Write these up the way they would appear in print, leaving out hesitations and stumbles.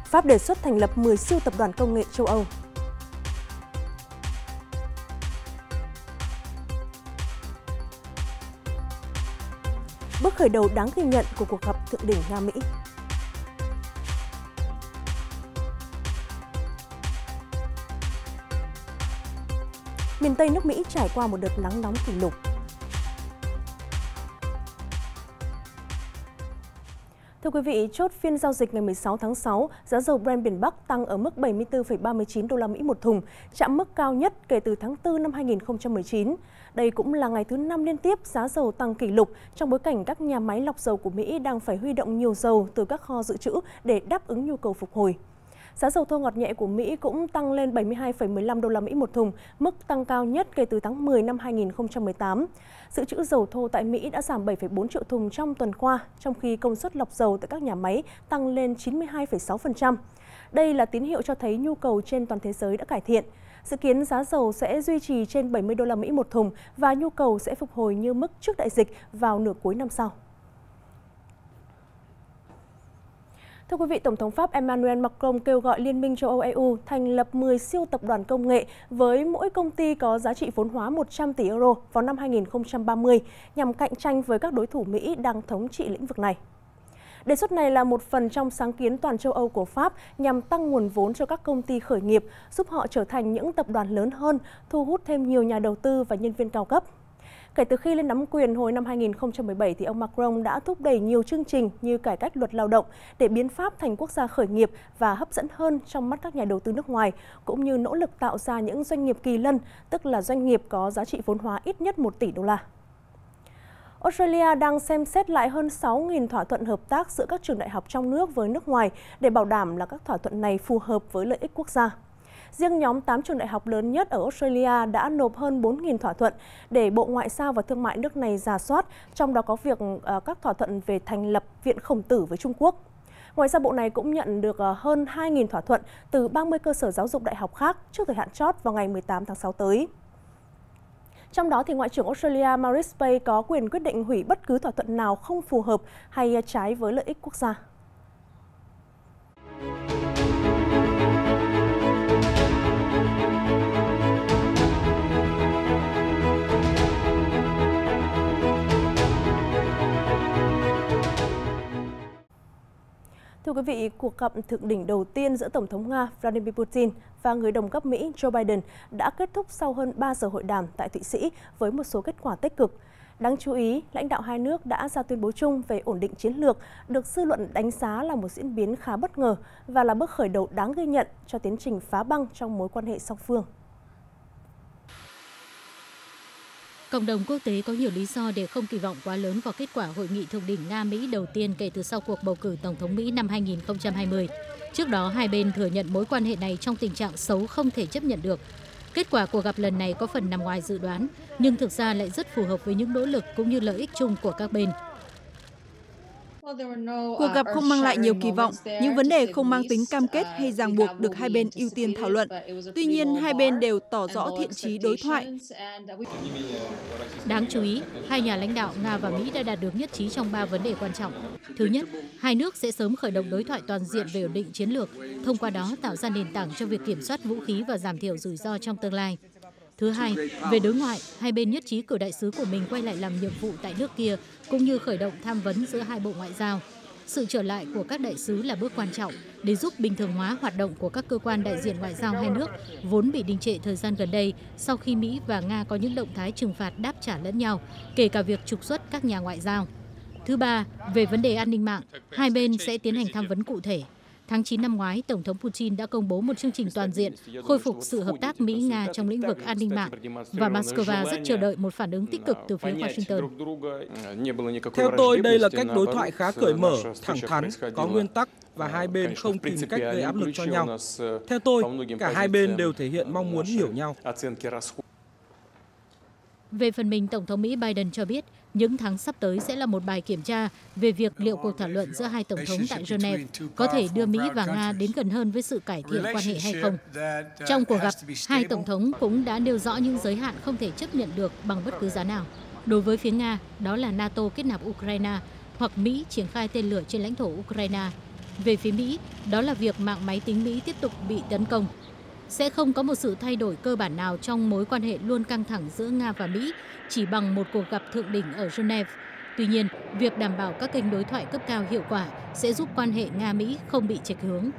Pháp đề xuất thành lập 10 siêu tập đoàn công nghệ châu Âu. Bước khởi đầu đáng ghi nhận của cuộc gặp thượng đỉnh Nga-Mỹ. Miền Tây nước Mỹ trải qua một đợt nắng nóng kỷ lục. Thưa quý vị, chốt phiên giao dịch ngày 16 tháng 6, giá dầu Brent biển Bắc tăng ở mức 74,39 đô la Mỹ một thùng, chạm mức cao nhất kể từ tháng 4 năm 2019. Đây cũng là ngày thứ 5 liên tiếp giá dầu tăng kỷ lục trong bối cảnh các nhà máy lọc dầu của Mỹ đang phải huy động nhiều dầu từ các kho dự trữ để đáp ứng nhu cầu phục hồi. Giá dầu thô ngọt nhẹ của Mỹ cũng tăng lên 72,15 đô la Mỹ một thùng, mức tăng cao nhất kể từ tháng 10 năm 2018. Dự trữ dầu thô tại Mỹ đã giảm 7,4 triệu thùng trong tuần qua, trong khi công suất lọc dầu tại các nhà máy tăng lên 92,6%. Đây là tín hiệu cho thấy nhu cầu trên toàn thế giới đã cải thiện. Dự kiến giá dầu sẽ duy trì trên 70 đô la Mỹ một thùng và nhu cầu sẽ phục hồi như mức trước đại dịch vào nửa cuối năm sau. Thưa quý vị, Tổng thống Pháp Emmanuel Macron kêu gọi Liên minh châu Âu EU thành lập 10 siêu tập đoàn công nghệ với mỗi công ty có giá trị vốn hóa 100 tỷ euro vào năm 2030 nhằm cạnh tranh với các đối thủ Mỹ đang thống trị lĩnh vực này. Đề xuất này là một phần trong sáng kiến toàn châu Âu của Pháp nhằm tăng nguồn vốn cho các công ty khởi nghiệp, giúp họ trở thành những tập đoàn lớn hơn, thu hút thêm nhiều nhà đầu tư và nhân viên cao cấp. Kể từ khi lên nắm quyền hồi năm 2017, thì ông Macron đã thúc đẩy nhiều chương trình như cải cách luật lao động để biến Pháp thành quốc gia khởi nghiệp và hấp dẫn hơn trong mắt các nhà đầu tư nước ngoài, cũng như nỗ lực tạo ra những doanh nghiệp kỳ lân, tức là doanh nghiệp có giá trị vốn hóa ít nhất 1 tỷ đô la. Australia đang xem xét lại hơn 6.000 thỏa thuận hợp tác giữa các trường đại học trong nước với nước ngoài để bảo đảm là các thỏa thuận này phù hợp với lợi ích quốc gia. Riêng nhóm 8 trường đại học lớn nhất ở Australia đã nộp hơn 4.000 thỏa thuận để Bộ Ngoại giao và Thương mại nước này rà soát, trong đó có việc các thỏa thuận về thành lập Viện Khổng tử với Trung Quốc. Ngoài ra, Bộ này cũng nhận được hơn 2.000 thỏa thuận từ 30 cơ sở giáo dục đại học khác trước thời hạn chót vào ngày 18 tháng 6 tới. Trong đó, thì Ngoại trưởng Australia Marise Payne có quyền quyết định hủy bất cứ thỏa thuận nào không phù hợp hay trái với lợi ích quốc gia. Thưa quý vị, cuộc gặp thượng đỉnh đầu tiên giữa Tổng thống Nga Vladimir Putin và người đồng cấp Mỹ Joe Biden đã kết thúc sau hơn 3 giờ hội đàm tại Thụy Sĩ với một số kết quả tích cực. Đáng chú ý, lãnh đạo hai nước đã ra tuyên bố chung về ổn định chiến lược, được dư luận đánh giá là một diễn biến khá bất ngờ và là bước khởi đầu đáng ghi nhận cho tiến trình phá băng trong mối quan hệ song phương. Cộng đồng quốc tế có nhiều lý do để không kỳ vọng quá lớn vào kết quả hội nghị thượng đỉnh Nga-Mỹ đầu tiên kể từ sau cuộc bầu cử Tổng thống Mỹ năm 2020. Trước đó, hai bên thừa nhận mối quan hệ này trong tình trạng xấu không thể chấp nhận được. Kết quả cuộc gặp lần này có phần nằm ngoài dự đoán, nhưng thực ra lại rất phù hợp với những nỗ lực cũng như lợi ích chung của các bên. Cuộc gặp không mang lại nhiều kỳ vọng, những vấn đề không mang tính cam kết hay ràng buộc được hai bên ưu tiên thảo luận. Tuy nhiên, hai bên đều tỏ rõ thiện chí đối thoại. Đáng chú ý, hai nhà lãnh đạo Nga và Mỹ đã đạt được nhất trí trong 3 vấn đề quan trọng. Thứ nhất, hai nước sẽ sớm khởi động đối thoại toàn diện về ổn định chiến lược, thông qua đó tạo ra nền tảng cho việc kiểm soát vũ khí và giảm thiểu rủi ro trong tương lai. Thứ hai, về đối ngoại, hai bên nhất trí cử đại sứ của mình quay lại làm nhiệm vụ tại nước kia, cũng như khởi động tham vấn giữa hai bộ ngoại giao. Sự trở lại của các đại sứ là bước quan trọng để giúp bình thường hóa hoạt động của các cơ quan đại diện ngoại giao hai nước, vốn bị đình trệ thời gian gần đây sau khi Mỹ và Nga có những động thái trừng phạt đáp trả lẫn nhau, kể cả việc trục xuất các nhà ngoại giao. Thứ ba, về vấn đề an ninh mạng, hai bên sẽ tiến hành tham vấn cụ thể. Tháng 9 năm ngoái, Tổng thống Putin đã công bố một chương trình toàn diện khôi phục sự hợp tác Mỹ-Nga trong lĩnh vực an ninh mạng, và Moscow rất chờ đợi một phản ứng tích cực từ phía Washington. Theo tôi, đây là cách đối thoại khá cởi mở, thẳng thắn, có nguyên tắc và hai bên không tìm cách gây áp lực cho nhau. Theo tôi, cả hai bên đều thể hiện mong muốn hiểu nhau. Về phần mình, Tổng thống Mỹ Biden cho biết những tháng sắp tới sẽ là một bài kiểm tra về việc liệu cuộc thảo luận giữa hai tổng thống tại Geneva có thể đưa Mỹ và Nga đến gần hơn với sự cải thiện quan hệ hay không. Trong cuộc gặp, hai tổng thống cũng đã nêu rõ những giới hạn không thể chấp nhận được bằng bất cứ giá nào. Đối với phía Nga, đó là NATO kết nạp Ukraine hoặc Mỹ triển khai tên lửa trên lãnh thổ Ukraine. Về phía Mỹ, đó là việc mạng máy tính Mỹ tiếp tục bị tấn công. Sẽ không có một sự thay đổi cơ bản nào trong mối quan hệ luôn căng thẳng giữa Nga và Mỹ chỉ bằng một cuộc gặp thượng đỉnh ở Geneva. Tuy nhiên, việc đảm bảo các kênh đối thoại cấp cao hiệu quả sẽ giúp quan hệ Nga-Mỹ không bị chệch hướng.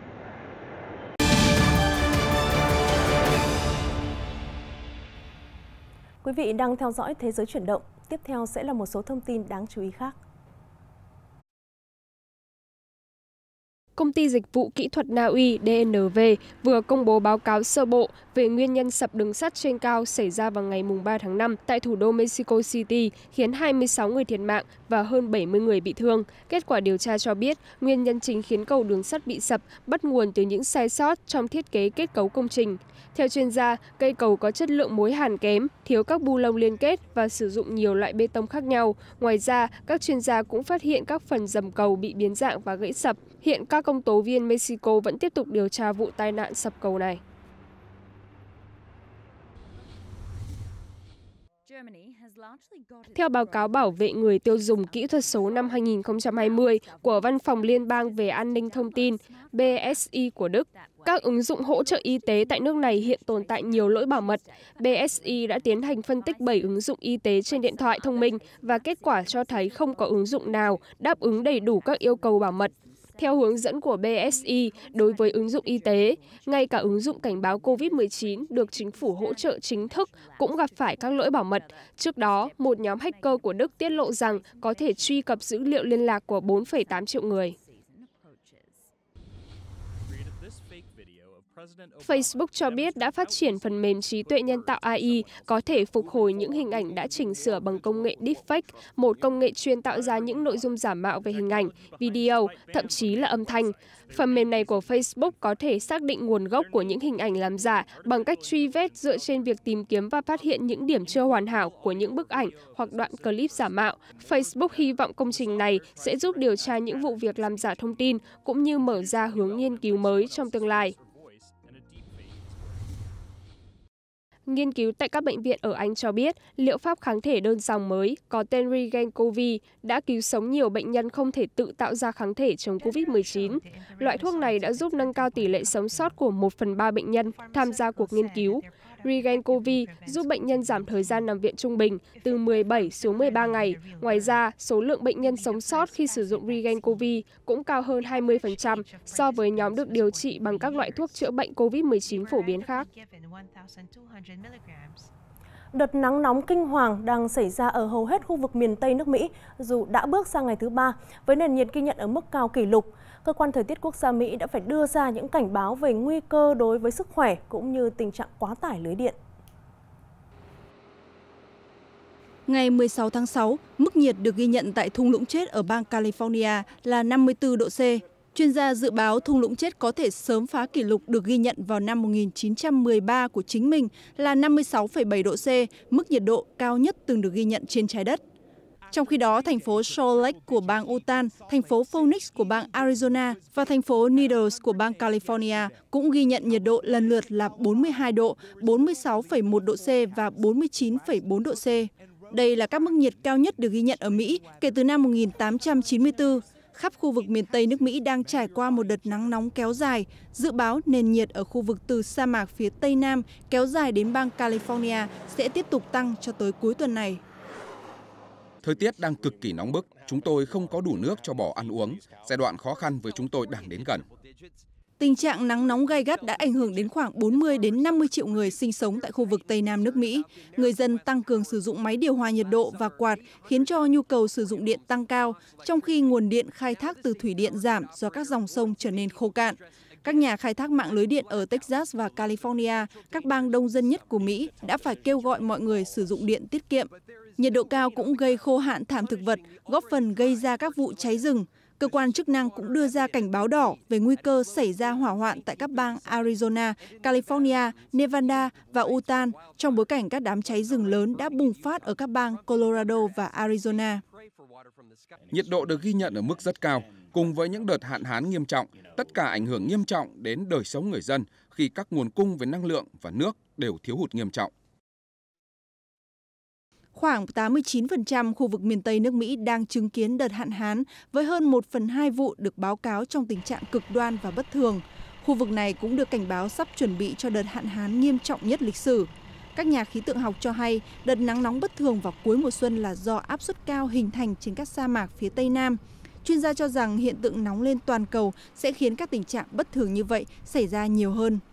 Quý vị đang theo dõi Thế giới chuyển động. Tiếp theo sẽ là một số thông tin đáng chú ý khác. Công ty dịch vụ kỹ thuật Na Uy DNV vừa công bố báo cáo sơ bộ về nguyên nhân sập đường sắt trên cao xảy ra vào ngày 3 tháng 5 tại thủ đô Mexico City, khiến 26 người thiệt mạng và hơn 70 người bị thương. Kết quả điều tra cho biết, nguyên nhân chính khiến cầu đường sắt bị sập bắt nguồn từ những sai sót trong thiết kế kết cấu công trình. Theo chuyên gia, cây cầu có chất lượng mối hàn kém, thiếu các bu lông liên kết và sử dụng nhiều loại bê tông khác nhau. Ngoài ra, các chuyên gia cũng phát hiện các phần dầm cầu bị biến dạng và gãy sập. Hiện các công tố viên Mexico vẫn tiếp tục điều tra vụ tai nạn sập cầu này. Theo báo cáo bảo vệ người tiêu dùng kỹ thuật số năm 2020 của Văn phòng Liên bang về an ninh thông tin BSI của Đức, các ứng dụng hỗ trợ y tế tại nước này hiện tồn tại nhiều lỗi bảo mật. BSI đã tiến hành phân tích 7 ứng dụng y tế trên điện thoại thông minh và kết quả cho thấy không có ứng dụng nào đáp ứng đầy đủ các yêu cầu bảo mật. Theo hướng dẫn của BSI đối với ứng dụng y tế, ngay cả ứng dụng cảnh báo COVID-19 được chính phủ hỗ trợ chính thức cũng gặp phải các lỗi bảo mật. Trước đó, một nhóm hacker của Đức tiết lộ rằng có thể truy cập dữ liệu liên lạc của 4,8 triệu người. Facebook cho biết đã phát triển phần mềm trí tuệ nhân tạo AI có thể phục hồi những hình ảnh đã chỉnh sửa bằng công nghệ deepfake, một công nghệ chuyên tạo ra những nội dung giả mạo về hình ảnh, video, thậm chí là âm thanh. Phần mềm này của Facebook có thể xác định nguồn gốc của những hình ảnh làm giả bằng cách truy vết dựa trên việc tìm kiếm và phát hiện những điểm chưa hoàn hảo của những bức ảnh hoặc đoạn clip giả mạo. Facebook hy vọng công trình này sẽ giúp điều tra những vụ việc làm giả thông tin cũng như mở ra hướng nghiên cứu mới trong tương lai. Nghiên cứu tại các bệnh viện ở Anh cho biết liệu pháp kháng thể đơn dòng mới có tên Regencov đã cứu sống nhiều bệnh nhân không thể tự tạo ra kháng thể chống COVID-19. Loại thuốc này đã giúp nâng cao tỷ lệ sống sót của 1/3 bệnh nhân tham gia cuộc nghiên cứu. Regencov giúp bệnh nhân giảm thời gian nằm viện trung bình từ 17 xuống 13 ngày. Ngoài ra, số lượng bệnh nhân sống sót khi sử dụng Regencov cũng cao hơn 20% so với nhóm được điều trị bằng các loại thuốc chữa bệnh COVID-19 phổ biến khác. Đợt nắng nóng kinh hoàng đang xảy ra ở hầu hết khu vực miền Tây nước Mỹ, dù đã bước sang ngày thứ 3, với nền nhiệt ghi nhận ở mức cao kỷ lục. Cơ quan thời tiết quốc gia Mỹ đã phải đưa ra những cảnh báo về nguy cơ đối với sức khỏe cũng như tình trạng quá tải lưới điện. Ngày 16 tháng 6, mức nhiệt được ghi nhận tại thung lũng chết ở bang California là 54 độ C. Chuyên gia dự báo thung lũng chết có thể sớm phá kỷ lục được ghi nhận vào năm 1913 của chính mình là 56,7 độ C, mức nhiệt độ cao nhất từng được ghi nhận trên trái đất. Trong khi đó, thành phố Salt Lake của bang Utah, thành phố Phoenix của bang Arizona và thành phố Needles của bang California cũng ghi nhận nhiệt độ lần lượt là 42 độ, 46,1 độ C và 49,4 độ C. Đây là các mức nhiệt cao nhất được ghi nhận ở Mỹ kể từ năm 1894. Khắp khu vực miền Tây nước Mỹ đang trải qua một đợt nắng nóng kéo dài. Dự báo nền nhiệt ở khu vực từ sa mạc phía Tây Nam kéo dài đến bang California sẽ tiếp tục tăng cho tới cuối tuần này. Thời tiết đang cực kỳ nóng bức, chúng tôi không có đủ nước cho bò ăn uống. Giai đoạn khó khăn với chúng tôi đang đến gần. Tình trạng nắng nóng gay gắt đã ảnh hưởng đến khoảng 40 đến 50 triệu người sinh sống tại khu vực Tây Nam nước Mỹ. Người dân tăng cường sử dụng máy điều hòa nhiệt độ và quạt khiến cho nhu cầu sử dụng điện tăng cao, trong khi nguồn điện khai thác từ thủy điện giảm do các dòng sông trở nên khô cạn. Các nhà khai thác mạng lưới điện ở Texas và California, các bang đông dân nhất của Mỹ, đã phải kêu gọi mọi người sử dụng điện tiết kiệm. Nhiệt độ cao cũng gây khô hạn thảm thực vật, góp phần gây ra các vụ cháy rừng. Cơ quan chức năng cũng đưa ra cảnh báo đỏ về nguy cơ xảy ra hỏa hoạn tại các bang Arizona, California, Nevada và Utah trong bối cảnh các đám cháy rừng lớn đã bùng phát ở các bang Colorado và Arizona. Nhiệt độ được ghi nhận ở mức rất cao, cùng với những đợt hạn hán nghiêm trọng, tất cả ảnh hưởng nghiêm trọng đến đời sống người dân khi các nguồn cung về năng lượng và nước đều thiếu hụt nghiêm trọng. Khoảng 89% khu vực miền Tây nước Mỹ đang chứng kiến đợt hạn hán với hơn 1/2 vụ được báo cáo trong tình trạng cực đoan và bất thường. Khu vực này cũng được cảnh báo sắp chuẩn bị cho đợt hạn hán nghiêm trọng nhất lịch sử. Các nhà khí tượng học cho hay đợt nắng nóng bất thường vào cuối mùa xuân là do áp suất cao hình thành trên các sa mạc phía Tây Nam. Chuyên gia cho rằng hiện tượng nóng lên toàn cầu sẽ khiến các tình trạng bất thường như vậy xảy ra nhiều hơn.